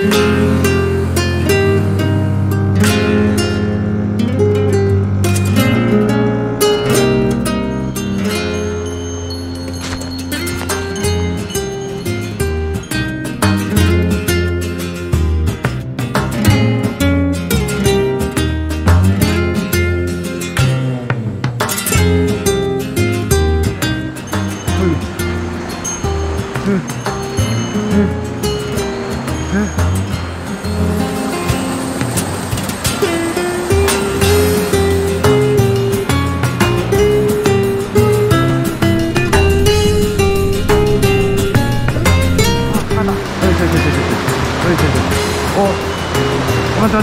待って。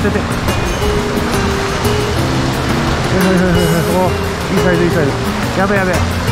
お、いいサイズいいサイズ。やべ。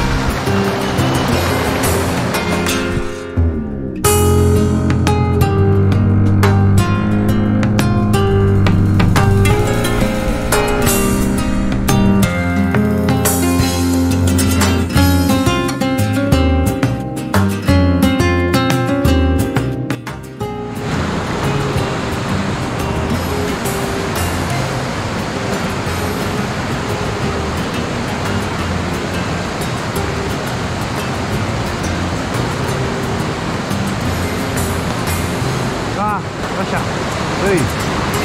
よっしゃ、よいしょ。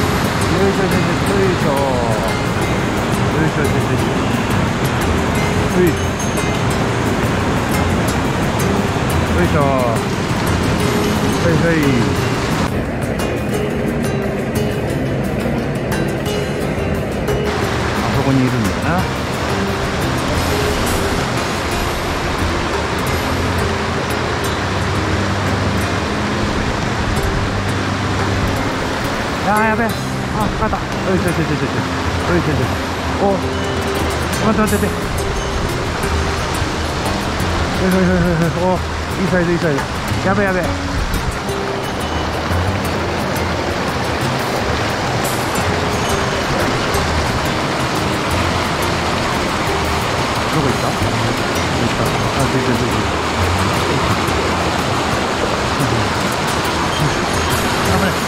あそこにいるんだよな。やべえ。かかった。おいしょ。お、待って。お、いいサイズ。やべえ。どこ行った？あ、出てる。頑張れ。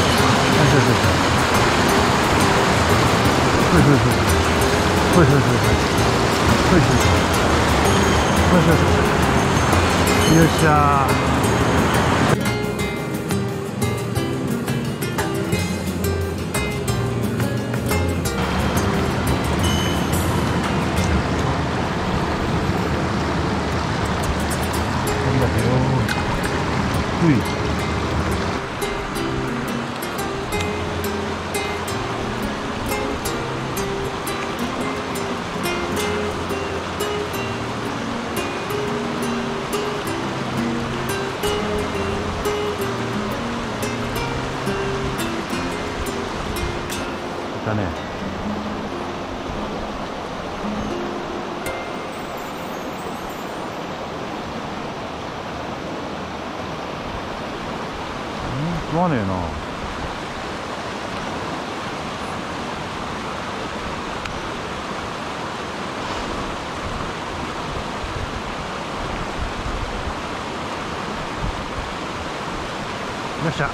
よっしゃー。ありがとう。だね。食わねえな。よっしゃ。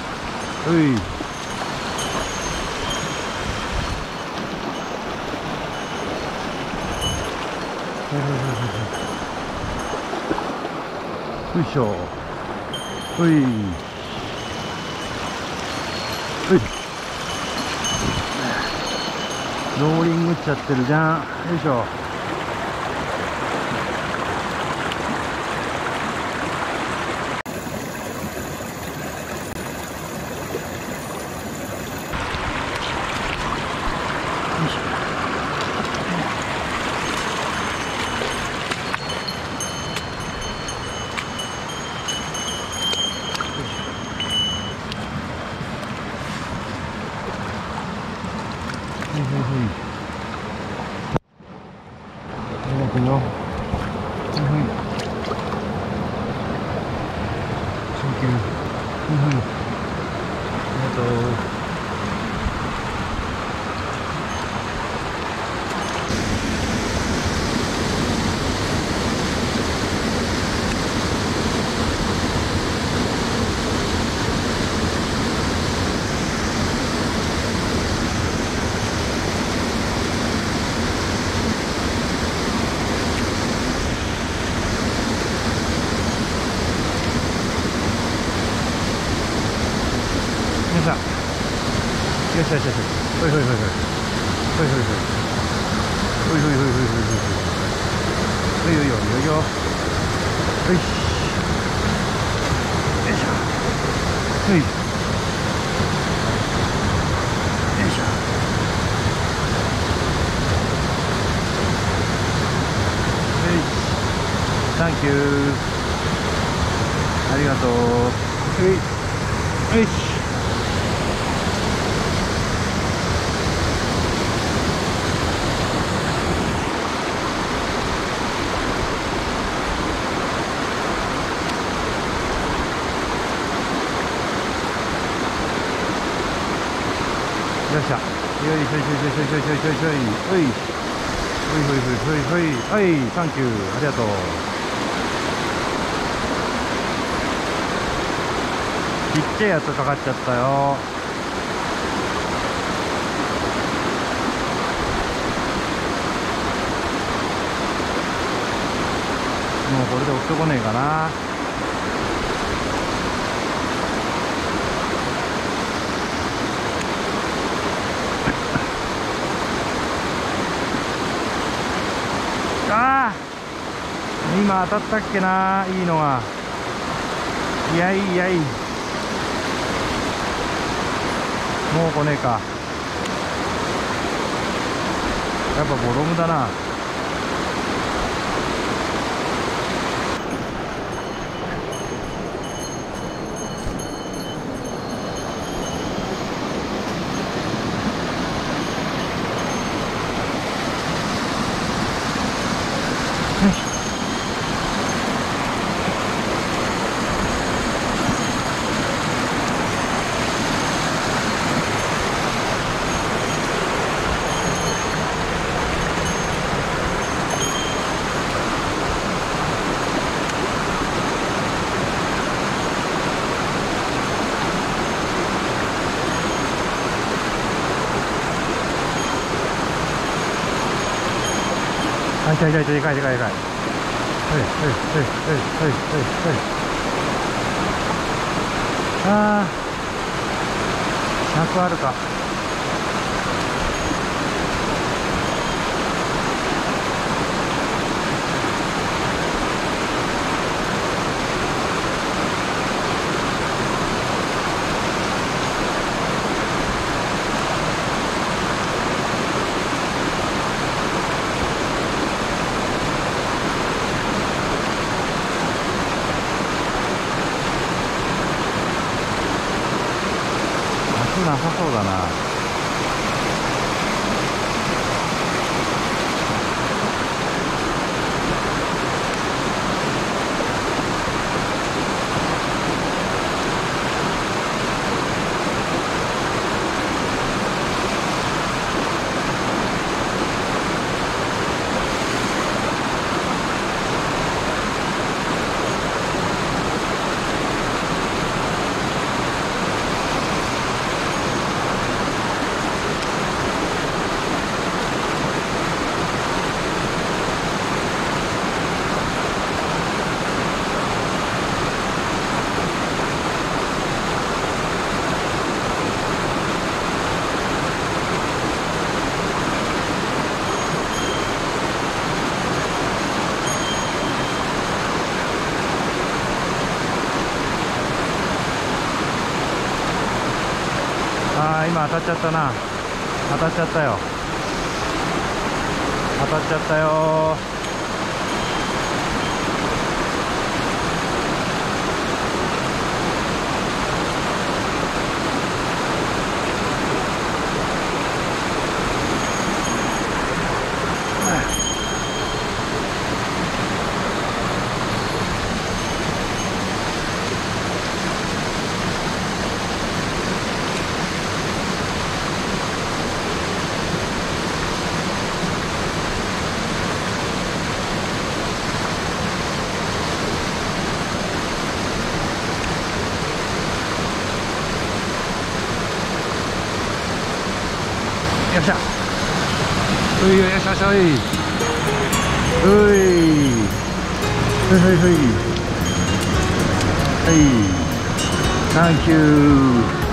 よいしょ。ローリングっちゃってるじゃん。よいしょ。 しよし。ほいほいほいほい。ほいほいほい。ほいほいほいほいほいほい。ほいよいよいよいよ。よいし。よいしょ。ほい。よいしょ。よし。サンキュー。ありがとう。よし。よっしゃ。よいしょいしょいしょいしょいしょいしょいしょい。おい。ほいほいほいほいほいほい。はい、サンキュー。ありがとう。ちっちゃいやつかかっちゃったよ。もうこれで落ちてこねえかな。ああ、今当たったっけな、いいのが。いやいやい。もう来ねえか。やっぱボロムだな。あ、痛い痛い痛い、でかいでかいでかい。はいはいはいはいはいはいはい。ああ、100あるか。なさそうだな。ああ、今当たっちゃったな。当たっちゃったよ。当たっちゃったよ。よっしゃ。ういよよしよしおい。うい。ふいふいふい。はい。サンキュー。